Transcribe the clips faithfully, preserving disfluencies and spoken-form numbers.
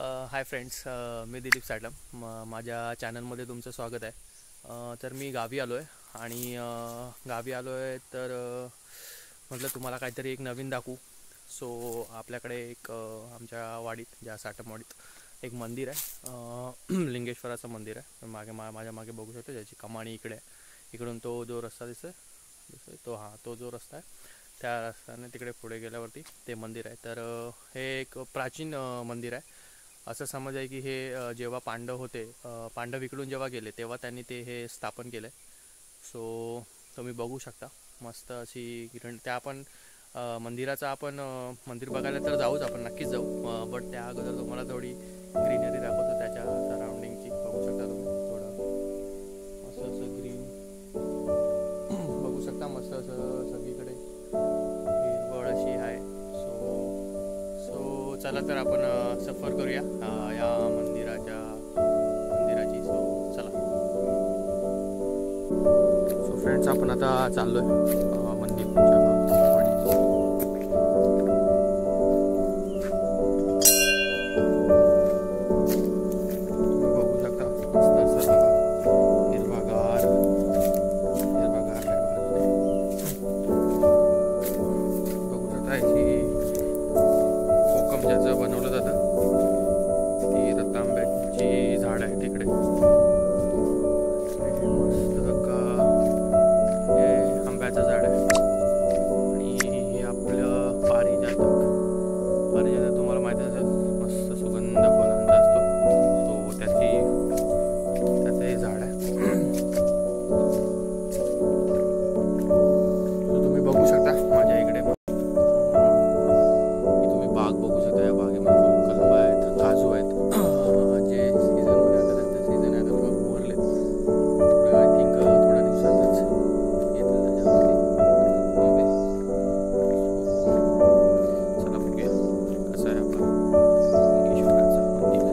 हाय friends, मी दिलीप साटम. म माझ्या चॅनलमध्ये तुमचं स्वागत आहे. अ, तर मी गावी आलो आहे आणि अ, गावी आलो आहे तर अ, म्हटलं तुम्हाला काहीतरी एक नवीन दाखवू. सो आपल्याकडे एक अ, आमच्या वाडीत, ज्या साटमवाडीत एक मंदिर आहे. अ, लिंगेश्वराचं मंदिर आहे. मागे मा माझ्या मागे बघू शकतो, ज्याची कमानी इकडे आहे. इकडून तो जो रस्ता दिसतोय दिसतोय तो हां तो जो रस्ता आहे, त्या रस्त्याने तिकडे पुढे गेल्यावरती ते मंदिर आहे. तर अ, हे एक प्राचीन अ, मंदिर आहे. असं समज आहे की हे अ, जेव्हा पांडव होते, अ, पांडव इकडून जेव्हा गेले तेव्हा त्यांनी ते हे स्थापन केलं. सो तुम्ही बघू शकता मस्त अशी किरण त्या आपण अ, मंदिराचा आपण अ, मंदिर बघायला तर जाऊच, आपण नक्कीच जाऊ. बट त्या अगोदर तुम्हाला थोडी ग्रीनरी दाखवतो, त्याच्या सराउंडिंगची. बघू शकता तुम्ही थोडं मस्त असं ग्रीन बघू शकता. मस्त असं सगळीकडे हिरवळ अशी आहे. सो सो चला तर आपण अ, सफर करूया अ, या मंदिराच्या मंदिराची. सो चला. सो फ्रेंड्स, आपण आता चाललो आहे मंदिरच्या वाडीत. तुम्ही बघू शकता मस्त असं हिरवागार हिरवागार आहे बाजूने. बघू शकता ही कोकम ज्याचं बनवलं जातं, ती रतांब्याची झाड आहे तिकडे. मस्त का हे आंब्याचं झाड आहे आणि हे आपलं पारिजातक. पारिजातक तुम्हाला माहिती असेल, मस्त सुगंध फुलांचा असतो. सो त्याची त्याचं हे झाड आहे. सो तुम्ही बघू शकता माझ्या इकडे तुम्ही बाग बघू शकता. या बागेमध्ये फुल कलम आहेत, काजू आहेत. जे सीझनमध्ये आता त्यांचं सीझन आहे, आता थोडं उरले थोडं. आय थिंक थोड्या दिवसातच येतील त्याच्यावरती आंबे. सो चला बघूया कसं आहे आपलं लिंगेश्वराचं मंदिर.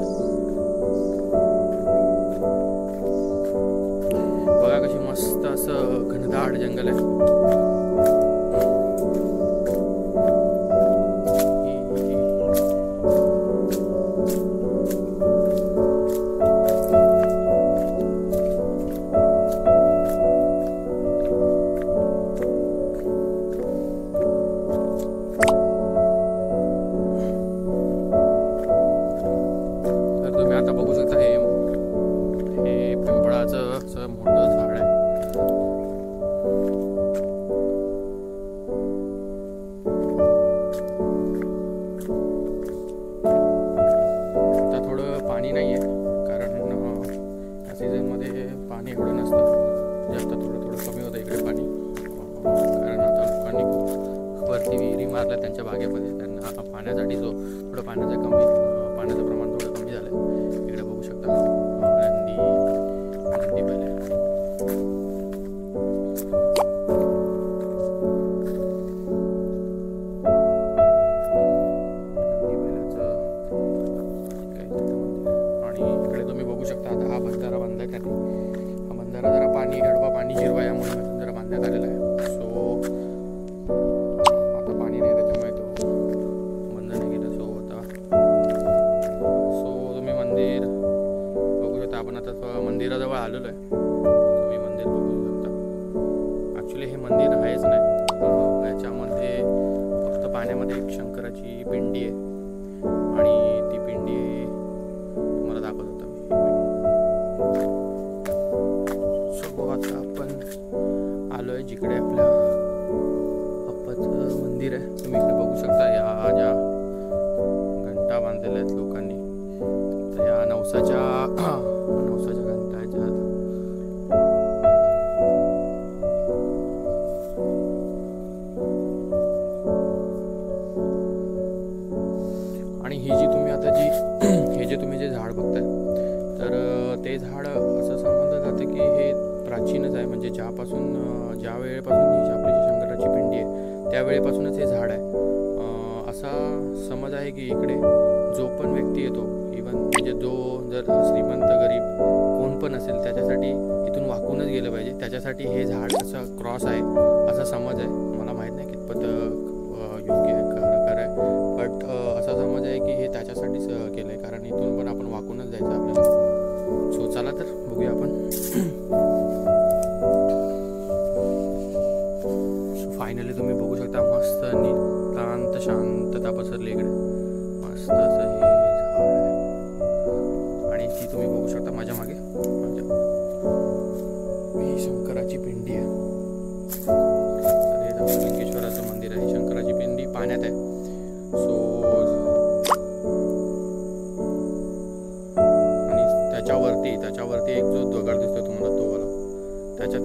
बघा कशी मस्त असं घनदाट जंगल आहे. तर तुम्ही आता बघू शकता हे हे पिंपळाचं असं मोठं झाड आहे. आता थोडं पाणी नाही आहे, कारण अ, या सीझनमध्ये पाणी एवढं नसतं. जास्त थोडं थोडं कमी होतं इकडे पाणी. अ, कारण आता लोकांनी खूप वरती विहिरी मारल्या त्यांच्या बागेमध्ये. त्यांना पाण्यासाठी जो थोडं पाण्याचं कमी अ, पाण्याचं प्रमाण थोडं कमी झालं आहे. इकडे बघू शकता अ, नंदी नंदी बैल आहे. नंदी बैलाचं काय तिथं मंदिर आहे. आणि इकडे तुम्ही बघू शकता आता हा बंधारा बांधलाय त्यांनी. हा बंधारा जरा पाणी गडवा पाणी जिरवा यामुळे जरा बांधण्यात आलेला आहे. सो आता पाणी नाही, त्याच्यामुळे तो बंद नाही केलं. सो आता सो तुम्ही मंदिर बघू शकता. आपण आता मंदिराजवळ आलेलो आहे. तुम्ही मंदिर बघू शकता. ॲक्च्युली हे मंदिर आहेच नाही. अ, याच्यामध्ये फक्त पाण्यामध्ये एक शंकराची पिंडी आहे आणि ती पिंडी तुम्हाला दाखवत होता मी. सो आता आपण आलो आहे जिकडे आपल्या बाप्पाचं मंदिर आहे. तुम्ही इकडे बघू शकता या ज्या घंटा बांधलेल्या आहेत लोकांनी. तर या नवसाच्या नवसाच्या घंटा आहेत ज्या. आणि ही जी तुम्ही आता जी हे जे तुम्ही जे झाड बघताय, तर अ, ते झाड असं समजलं जातं की हे प्राचीनच आहे. म्हणजे ज्यापासून अ, ज्या वेळेपासून ही जी आपली जी शंकराची पिंडी आहे त्यावेळेपासूनच हे झाड आहे. अ, असा समज आहे की इकडे जो पण व्यक्ती येतो, इवन म्हणजे जो जर श्रीमंत गरीब कोण पण असेल, त्याच्यासाठी इथून वाकूनच गेलं पाहिजे. त्याच्यासाठी हे झाड असं क्रॉस आहे असा समज आहे. मला माहीत नाही कितपत अ, योग्य आहे, खरं खरं आहे. बट असा समज आहे की हे त्याच्यासाठीच केलं आहे, कारण इथून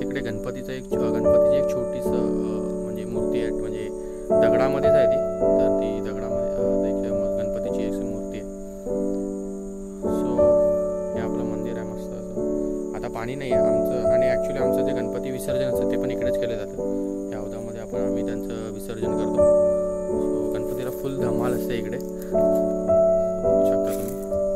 तिकडे गणपतीचं एक गणपतीची एक छोटीसं म्हणजे मूर्ती आहे, म्हणजे दगडामध्येच आहे ती. तर ती दगडामध्ये इकडे गणपतीची एक मूर्ती आहे. सो हे आपलं मंदिर आहे मस्त असं. आता पाणी नाही आहे आमचं, आणि ॲक्च्युली आमचं जे गणपती विसर्जन असतं ते पण इकडेच केलं जातं. या हौदामध्ये आपण आम्ही त्यांचं विसर्जन करतो. सो गणपतीला फुल धमाल असते इकडे, बघू शकता तुम्ही.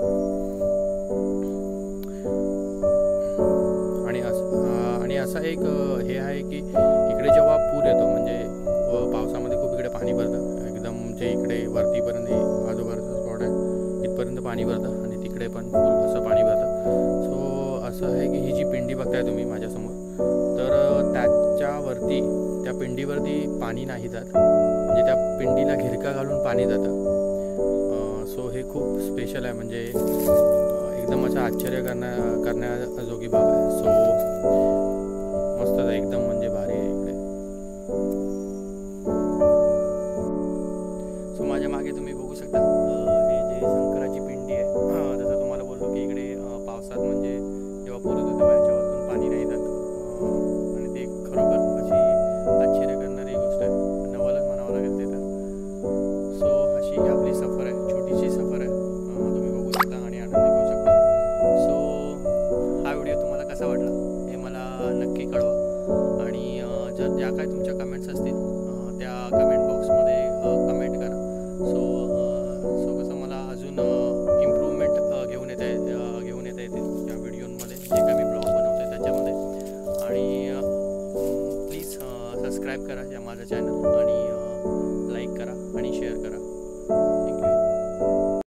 आणि असं आणि असा एक हे आहे की इकडे जेव्हा पूर येतो, म्हणजे पावसामध्ये खूप इकडे पाणी भरतं एकदम, जे इकडे वरतीपर्यंत आजूबाजूचा स्पॉट आहे इथपर्यंत पाणी भरतं, आणि तिकडे पण फुल असं पाणी भरतं. सो असं आहे की ही जी पिंडी बघताय तुम्ही माझ्यासमोर, तर त्याच्यावरती त्या पिंडीवरती पाणी नाही जात, म्हणजे त्या पिंडीला घिरका घालून पाणी जातं. सो हे खूप स्पेशल आहे, म्हणजे एकदम असं आश्चर्य करण्या करण्याजोगी बाब आहे. सो मस्त आहे एकदम, म्हणजे भारी आहे इकडे. सो माझ्या मागे तुम्ही बघू शकता हे जे शंकराची पिंडी आहे. जसं तुम्हाला बोलतो की इकडे पावसात म्हणजे जेव्हा पूर येतो तेव्हा याच्यावरतून पाणी नाही जात, आणि ते खरोखर अशी आश्चर्य करणारी गोष्ट आहे, नवलच म्हणावं लागेल ते तर. सो अशी आपली सफर आहे, छोटीशी सफर आहे, तुम्ही बघू शकता आणि आनंद घेऊ शकता. सो हा व्हिडिओ तुम्हाला कसा वाटला हे मला नक्की कळवा, आणि जर ज्या काय तुमच्या कमेंट्स असतील त्या कमेंट बॉक्समध्ये कमेंट करा. सो सो कसं मला अजून इम्प्रूव्हमेंट घेऊन येता घेऊन येता येते या व्हिडिओमध्ये, जे काय मी ब्लॉग बनवतो आहे त्याच्यामध्ये. आणि प्लीज सबस्क्राईब करा या माझं चॅनल, आणि लाईक करा आणि शेअर करा.